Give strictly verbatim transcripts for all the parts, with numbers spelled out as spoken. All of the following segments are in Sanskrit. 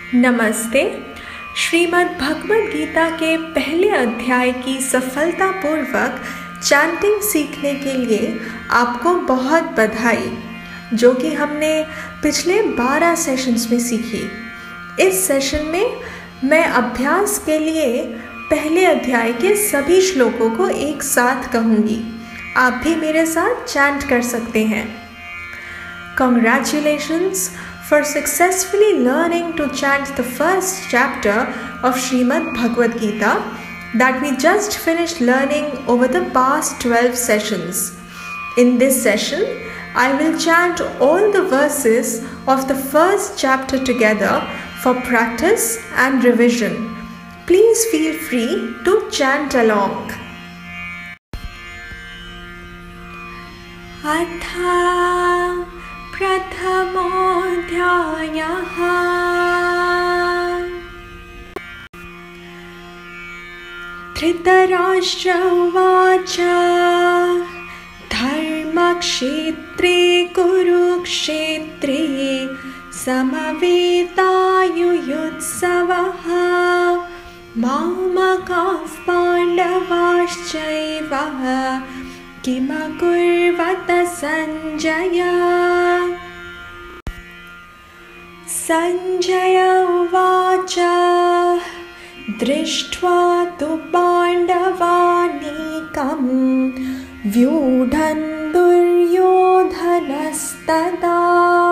नमस्ते। श्रीमद् भगवद गीता के पहले अध्याय की सफलतापूर्वक चैंटिंग सीखने के लिए आपको बहुत बधाई, जो कि हमने पिछले बारह सेशंस में सीखी। इस सेशन में मैं अभ्यास के लिए पहले अध्याय के सभी श्लोकों को एक साथ कहूँगी। आप भी मेरे साथ चैंट कर सकते हैं। Congratulations for successfully learning to chant the first chapter of Srimad Bhagavad Gita that we just finished learning over the past twelve sessions. In this session, I will chant all the verses of the first chapter together for practice and revision. Please feel free to chant along. Atha प्रथमोऽध्यायः Dhritarashtra उवाच धर्मक्षेत्रे कुरुक्षेत्रे समवेतायुयुत्सवः मामकाः पाण्डवाश्चैव किमकुर्वत सञ्जय। सञ्जय उवाच दृष्ट्वा तु पाण्डवानीकं व्यूढन् दुर्योधनस्तदा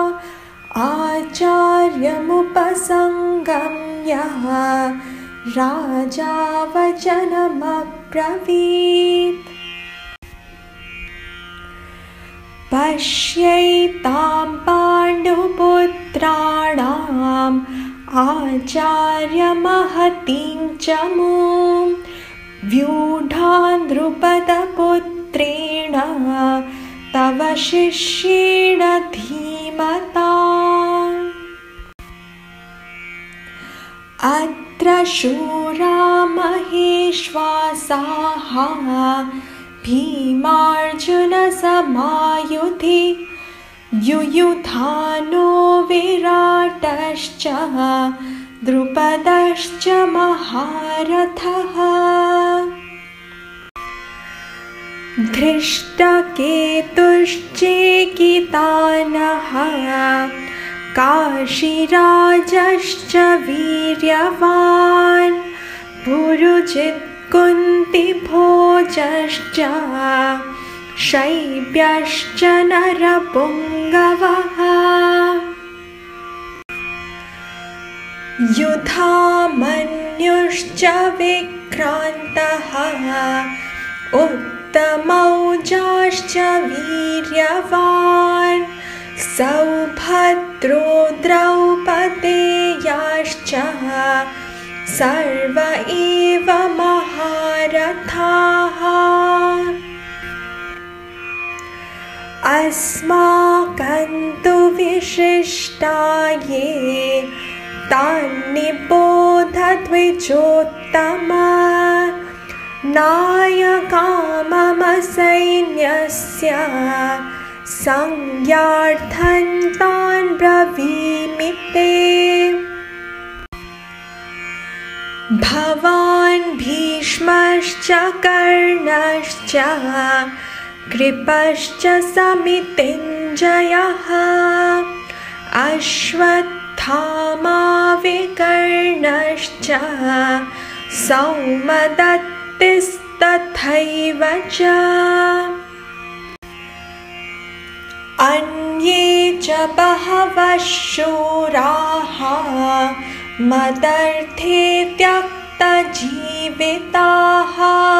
आचार्यमुपसङ्गम्य राजा वचनमब्रवीत्। पश्यैतां पाण्डुपुत्राणाम् आचार्यमहतीं च मूं व्यूढान् द्रुपदपुत्रेण तव शिष्येण धीमता। अत्र शूरा महेश्वासाः भीमार्जुनसमायुधि युयुधानो विराटश्च द्रुपदश्च महारथः। धृष्टकेतुश्चेकितानः काशीराजश्च वीर्यवान् पुरुजित् कुन्तिभोजश्च शैब्यश्च नरपुङ्गवः। युधामन्युश्च विक्रान्तः उत्तमौजाश्च वीर्यवान् सौभद्रो द्रौपदेयाश्च सर्व एव महारथाः। अस्माकं तु विशिष्टा ये तान्निबोधद्विजोत्तम नायका मम सैन्यस्य संज्ञार्थं तान् ब्रवीमि ते। भवान् भीष्मश्च कर्णश्च कृपश्च समितिञ्जयः अश्वत्थामा विकर्णश्च सौमदत्तिस्तथैव च अन्ये च बहवः शूराः मदर्थे त्यक्तजीविताः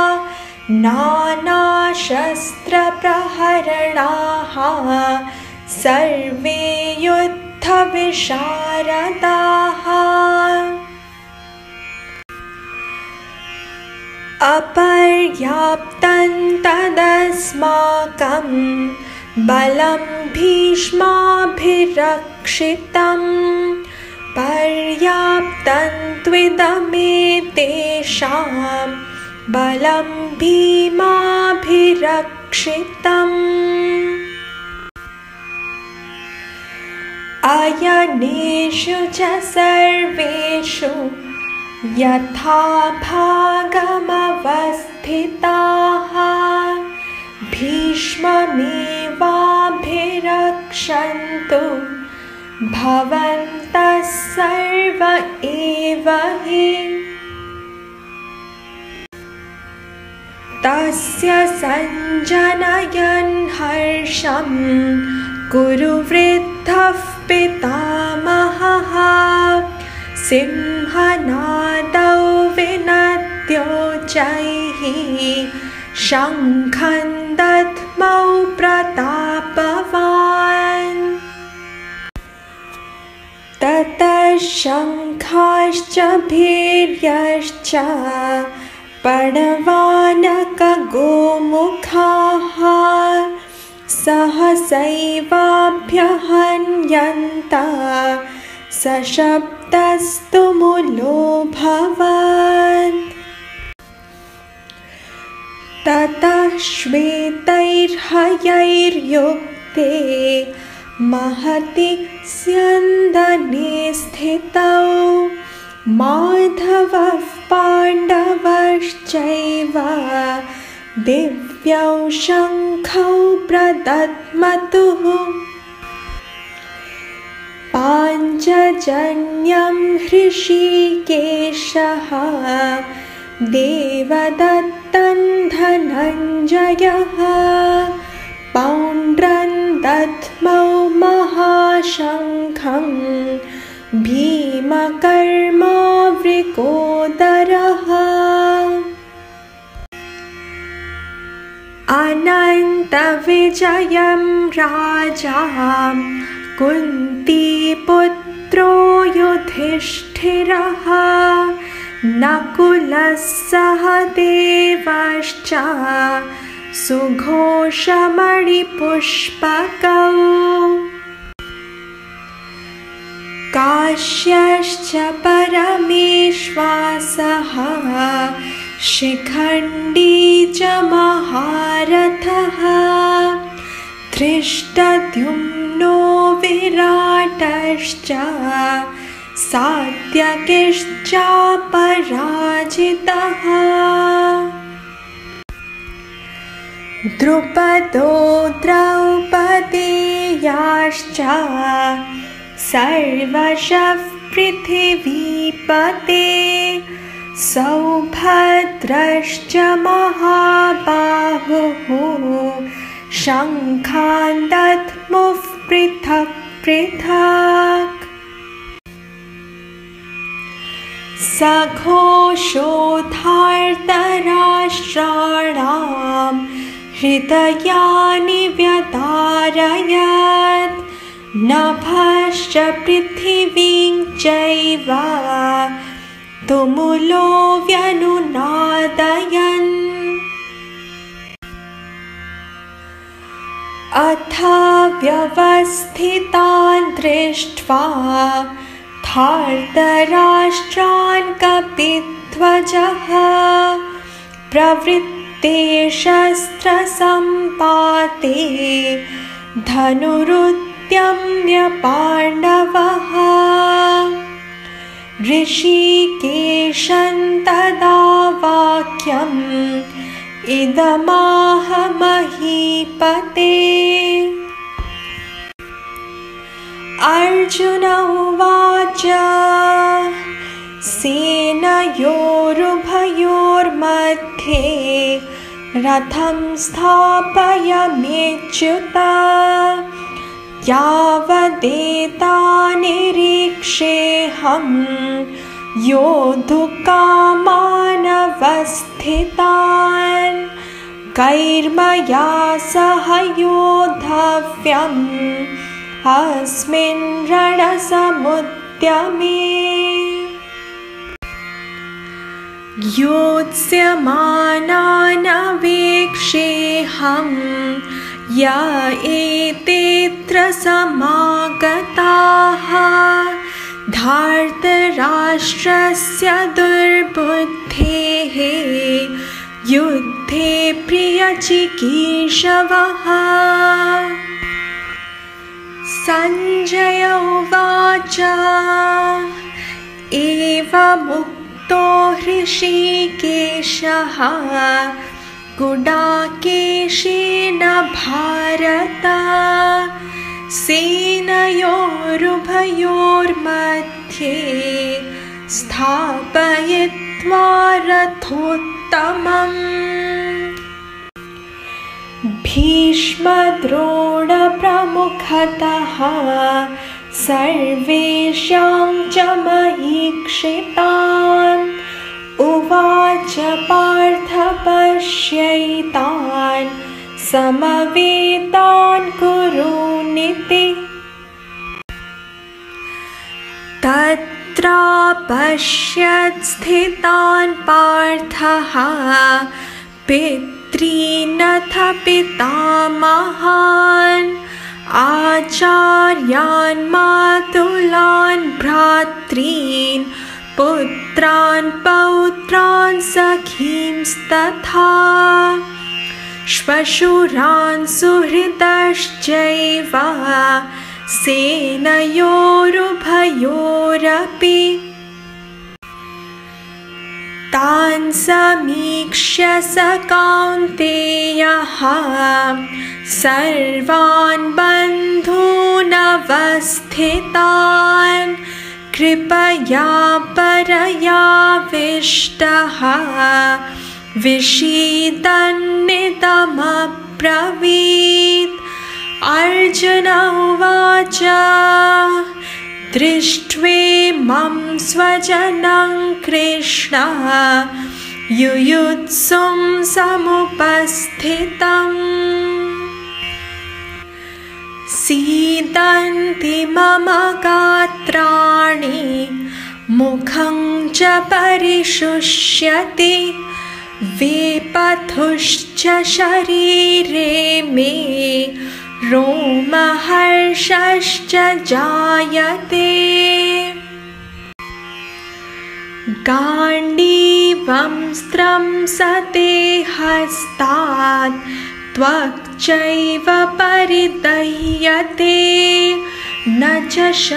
नानाशस्त्रप्रहरणाः सर्वे युद्धविशारदाः। अपर्याप्तं तदस्माकं बलं भीष्माभिरक्षितं पर्याप्तं त्विदमेतेषां बलं भीमाभिरक्षितम्। अयनेषु च सर्वेषु यथा भागमवस्थिताः भीष्ममेवाभिरक्षन्तु भवन्तः सर्व एव हि। तस्य सञ्जनयन् हर्षं कुरु वृद्धः पितामहः सिंहनादौ विनद्योच्चैः शङ्खं दद्मौ प्रतापवान्। ततः शङ्खाश्च भीर्यश्च पणवानकगोमुखाः सहसैवाभ्यहन्यन्तः सशब्दस्तु मुलोऽभवत्। ततः श्वेतैर्हयैर्युक्ते महति स्यन्दने स्थितौ माधवः पाण्डवश्चैव दिव्यौ शङ्खौ प्रदद्मतुः। पाञ्चजन्यं हृषीकेशः देवदत्तं धनञ्जयः पौण्ड्रं दद्मौ महाशङ्खं भीमकर्मावृकोदरः। अनन्तविजयं राजा कुन्तीपुत्रो युधिष्ठिरः नकुलः सहदेवश्च सुघोषमणिपुष्पकौ काश्यश्च परमेश्वासः शिखण्डी च महारथः धृष्टद्युम्नो विराटश्च सात्यकिश्चापराजितः द्रुपदो द्रौपदेयाश्च सर्वशः पृथिवीपते सौभद्रश्च महाबाहुः शङ्खान् दद्मुः पृथक् पृथक् सघोषोधार्तराष्ट्राणां हृदयानि व्यदारयत् नभश्च पृथिवीं चैव तुमुलो व्यनुनादयन् अथ व्यवस्थितान् दृष्ट्वा धार्तराष्ट्रान् कपिध्वजः प्रवृत्ते शस्त्रसम्पाते धनुरुद्यम्य पाण्डवः ऋषिकेशं तदा वाक्यम् इदमाह महीपते। अर्जुन उवाच सेनयोरुभयोर्मध्ये रथं स्थापयाम्यच्युत यावदेतान्निरीक्षेऽहं योद्धुकामानवस्थितान् कैर्मया सह योद्धव्यम् अस्मिन् रणसमुद्यमे। योत्स्यमानानवेक्षेऽहं य एतेऽत्र समागताः धार्तराष्ट्रस्य दुर्बुद्धेः युद्धे प्रियचिकीर्षवः। सञ्जय मुक्तो हृषीकेशः गुडाकेशेन भारत सेनयोरुभयोर्मध्ये स्थापयित्वा रथोत्तमम् भीष्मद्रोणप्रमुखतः सर्वेषां च महीक्षितान् उवाच पार्थ पश्यैतान् समवेतान् कुरूनिति तत्रा पश्यत् स्थितान् पार्थः पितॄनथ पितामहान् आचार्यान् मातुलान् भ्रातॄन् पुत्रान् पौत्रान् सखींस्तथा श्वशुरान् सुहृदश्चैव सेनयोरुभयोरपि तान् समीक्ष्य स कौन्तेयः सर्वान् बन्धूनवस्थितान् कृपया परयाविष्टः विषीदन्निदमब्रवीत् अर्जुन उवाच दृष्ट्वेमं स्वजनं कृष्ण युयुत्सुं समुपस्थितम् सीदन्ति मम गात्राणि मुखं च परिशुष्यति वेपथुश्च शरीरे मे रोमहर्षश्च जायते गाण्डीवं स्त्रंसते हस्तात् त्वक्चैव परिदह्यते न च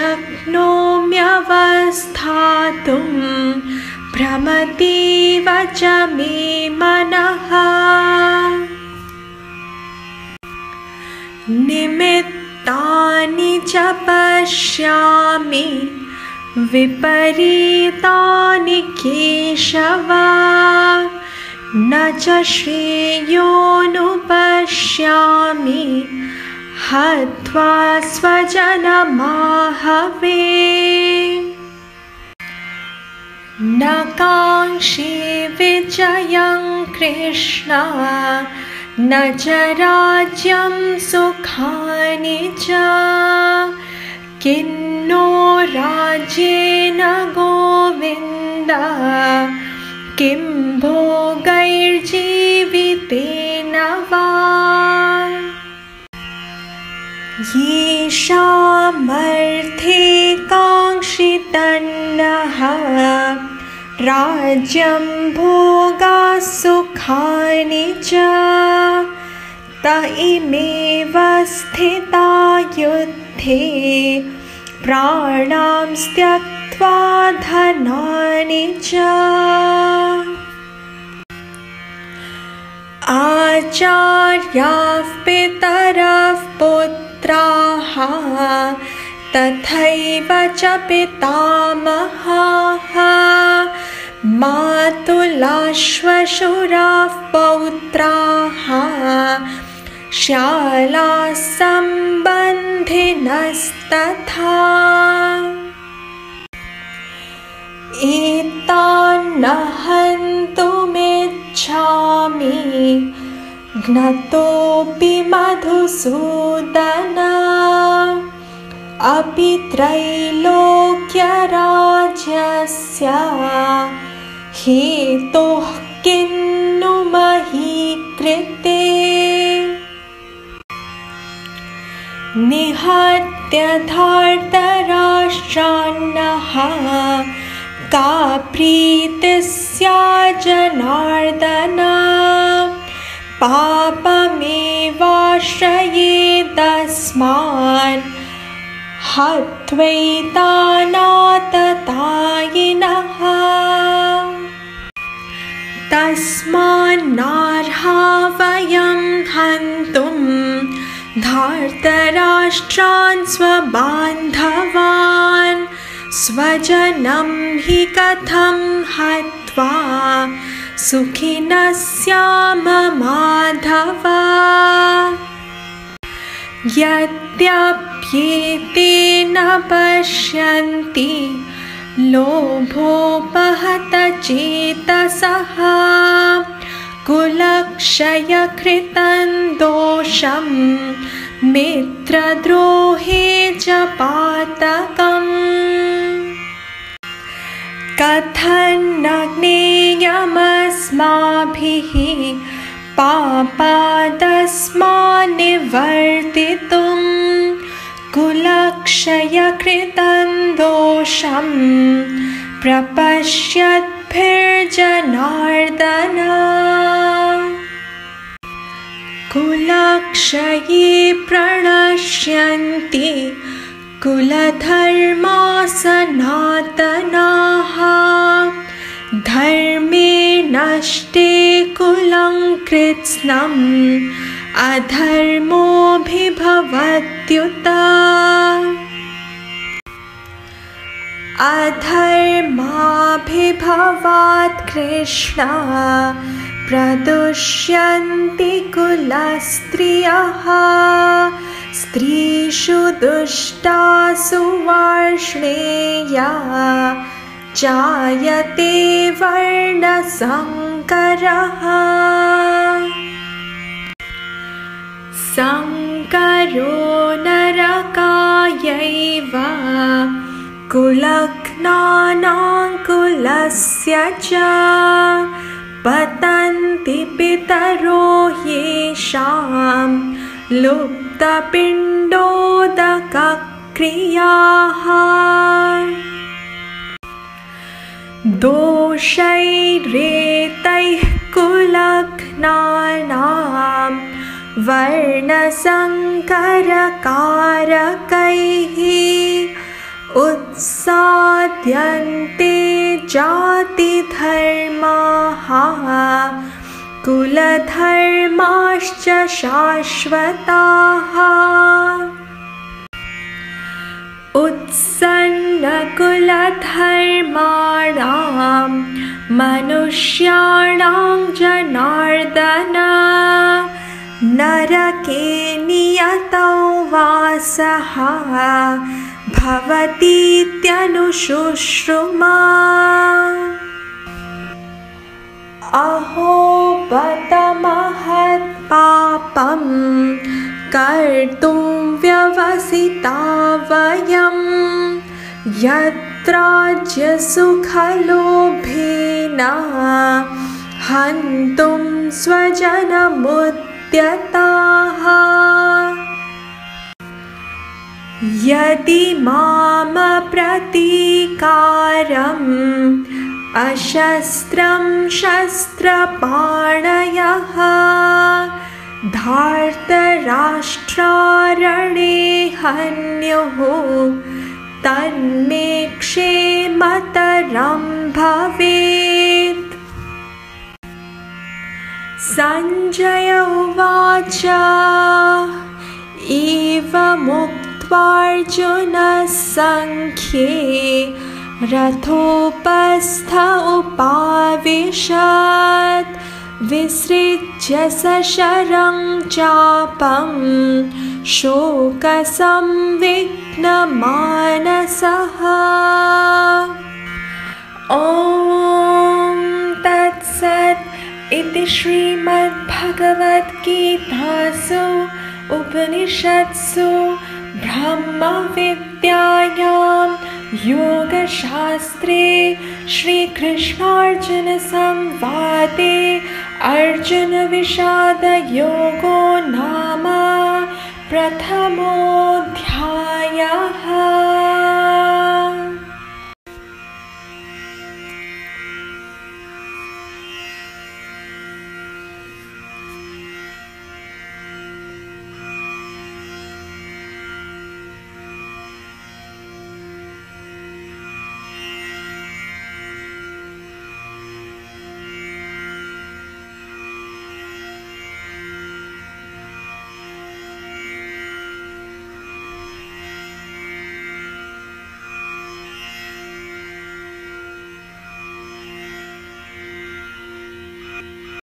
शक्नोम्यवस्थातुं भ्रमतीव च मे मनः निमित्तानि च पश्यामि विपरीतानि केशव न च श्रेयोनुपश्यामि हत्वा स्वजनमाहवे न काङ्क्षे विजयं कृष्ण न च राज्यं सुखानि च किन्नो राज्येन गोविन्द किं भोगैर्जीवितेन वा येषामर्थे काङ्क्षितन्नः राज्यं भोगाः सुखानि च त इमेव स्थिता युद्धे प्राणां त्यक्त्वा धनानि च आचार्याः पितरः पुत्राः तथैव च पितामहाः मातुलाश्वशुराः पौत्राः श्यालाः सम्बन्धिनस्तथा एतान्न हन्तुमिच्छामि ज्ञतोऽपि मधुसूदन अपि त्रैलोक्यराज्यस्य हेतुः किन्नु मही कृते निहत्य धार्तराष्ट्रान्नः का प्रीतिः स्यात् जनार्दन पापमेवाश्रयेदस्मान् हत्वैतानाततायिनः कस्मान्नार्हा वयं हन्तुं धार्तराष्ट्रान् स्वबान्धवान् स्वजनं हि कथं हत्वा सुखिनः स्याम माधव। यद्यप्येते न पश्यन्ति लोभोपहतचेतसः कुलक्षयकृतं दोषं मित्रद्रोहे च पातकम्। कथन्न ज्ञेयमस्माभिः पापादस्मान्निवर्तितुं कुलक्षयकृतं दोषं प्रपश्यद्भिर्जनार्दन। कुलक्षये प्रणश्यन्ति कुलधर्माः सनातनाः धर्मे नष्टे कुलं कृत्स्नम् अधर्मोऽभिभवत्युत। अधर्माभिभवात् कृष्ण प्रदुष्यन्ति कुलस्त्रियः स्त्रीषु दुष्टासु वार्ष्णेया जायते वर्णसंकरः। संकरो नरकायैव कुलघ्नानां कुलस्य च पतन्ति पितरो येषां लुप्तपिण्डोदकक्रियाः। दोषैरेतैः कुलघ्नानां वर्णसंकरकारकैः उत्साद्यन्ते जातिधर्माः कुलधर्माश्च शाश्वताः। उत्सन्नकुलधर्माणां मनुष्याणां जनार्दन नरके नियतौ वासः भवतीत्यनुशुश्रुमा। अहो बत महत्पापं कर्तुं व्यवसिता वयं यत्राज्यसुखलोभेन हन्तुं स्वजनमुद्यताः। यदि मामप्रतीकारम् अशस्त्रं शस्त्रपाणयः धार्तराष्ट्रारणे हन्युः तन्मे क्षेमतरं भवेत्। संजय उवाच एवमुक्त्वार्जुनः संख्ये रथोपस्थ उपाविशत् विसृज्य सशरं चापं शोकसंविघ्नमानसः। ॐ तत्सत् इति श्रीमद्भगवद्गीतासु उपनिषत्सु ब्रह्मविद्यायां योगशास्त्रे श्रीकृष्णार्जुनसंवादे अर्जुनविषादयोगो नाम प्रथमो